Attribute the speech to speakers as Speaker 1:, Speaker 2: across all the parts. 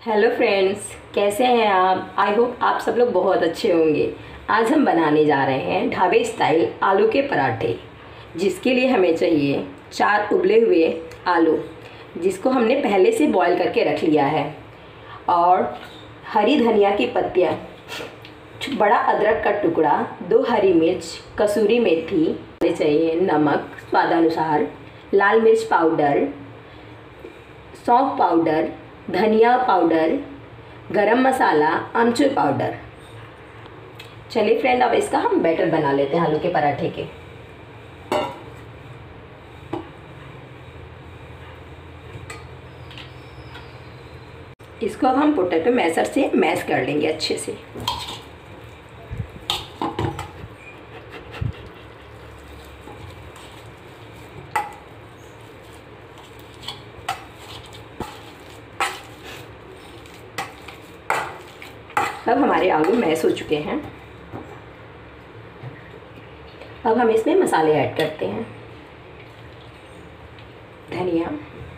Speaker 1: Hello friends, कैसे हैं आप। आई होप आप सब लोग बहुत अच्छे होंगे। आज हम बनाने जा रहे हैं ढाबे स्टाइल आलू के पराठे, जिसके लिए हमें चाहिए 4 उबले हुए आलू, जिसको हमने पहले से बॉईल करके रख लिया है, और हरी धनिया की पत्तियाँ, बड़ा अदरक का टुकड़ा, 2 हरी मिर्च, कसूरी मेथी चाहिए, नमक स्वादानुसार, लाल मिर्च पाउडर, सौंफ पाउडर, धनिया पाउडर, गरम मसाला, अमचूर पाउडर। चलिए फ्रेंड, अब इसका हम बैटर बना लेते हैं आलू के पराठे के। इसको अब हम पोटैटो मैशर से मैश कर लेंगे अच्छे से। अब हमारे आलू मैश हो चुके हैं। अब हम इसमें मसाले ऐड करते हैं। धनिया,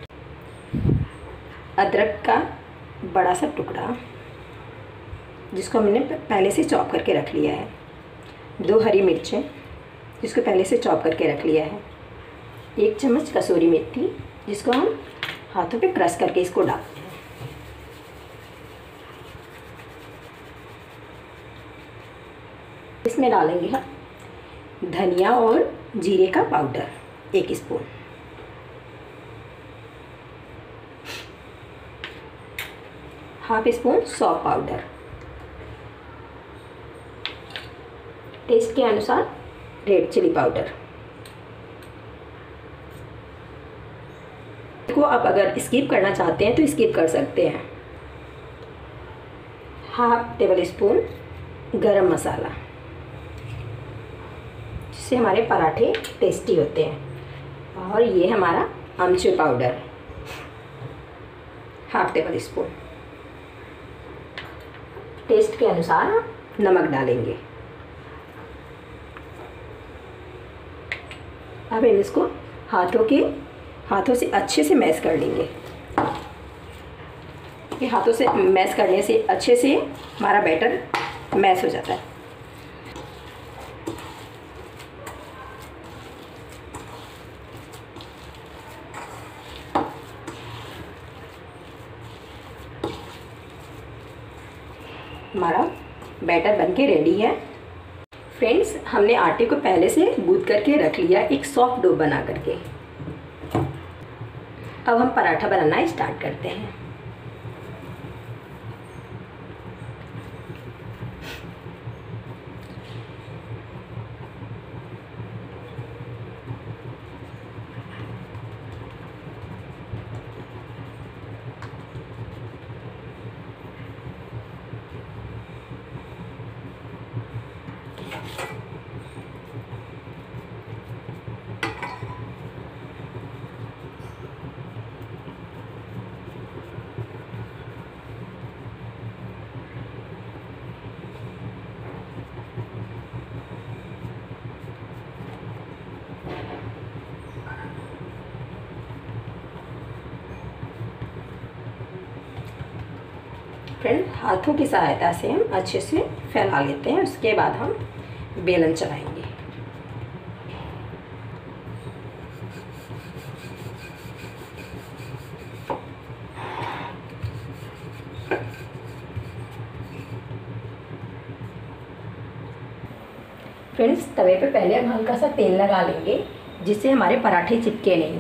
Speaker 1: अदरक का बड़ा सा टुकड़ा, जिसको हमने पहले से चॉप करके रख लिया है, 2 हरी मिर्चें, जिसको पहले से चॉप करके रख लिया है, 1 चम्मच कसूरी मेथी, जिसको हम हाथों पे क्रश करके इसको डालते हैं। इसमें डालेंगे हम धनिया और जीरे का पाउडर 1 स्पून, हाफ स्पून सौंफ पाउडर, टेस्ट के अनुसार रेड चिली पाउडर। को आप अगर स्किप करना चाहते हैं तो स्किप कर सकते हैं। हाफ टेबल स्पून गरम मसाला, जिससे हमारे पराठे टेस्टी होते हैं। और ये हमारा अमचूर powder, half tablespoon. Taste के अनुसार नमक डालेंगे। अब हम इसको हाथों से अच्छे से मैश कर लेंगे। ये हाथों से मैश करने से अच्छे से हमारा बैटर मैश हो जाता है। हमारा बैटर बनके रेडी है। फ्रेंड्स, हमने आटे को पहले से गूंथ करके रख लिया, एक सॉफ्ट डो बना करके। अब हम पराठा बनाना स्टार्ट करते हैं। फ्रेंड, हाथों की सहायता से हम अच्छे से फैला लेते हैं। उसके बाद हम बेलन चलाएंगे। फ्रेंड्स, तवे पे पहले हम हल्का सा तेल लगा लेंगे, जिससे हमारे पराठे चिपके नहीं।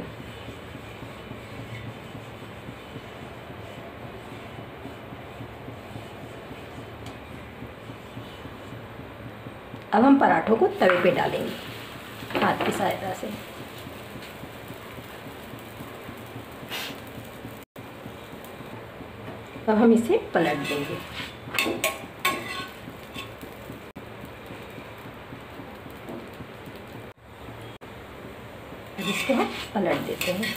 Speaker 1: अब हम पराठों को तवे पे डालेंगे हाथ की सहायता से। अब हम इसे पलट देंगे। अब इसको हम पलट देते हैं।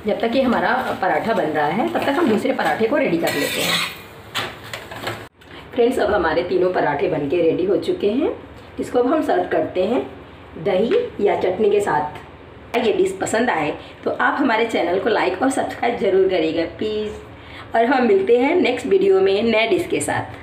Speaker 1: जब तक ये हमारा पराठा बन रहा है तब तक हम दूसरे पराठे को रेडी कर लेते हैं। फ्रेंड्स, अब हमारे तीनों पराठे बनके रेडी हो चुके हैं। इसको अब हम सर्व करते हैं दही या चटनी के साथ। ये डिश पसंद आए तो आप हमारे चैनल को लाइक और सब्सक्राइब ज़रूर करिएगा प्लीज़। और हम मिलते हैं नेक्स्ट वीडियो में नए डिश के साथ।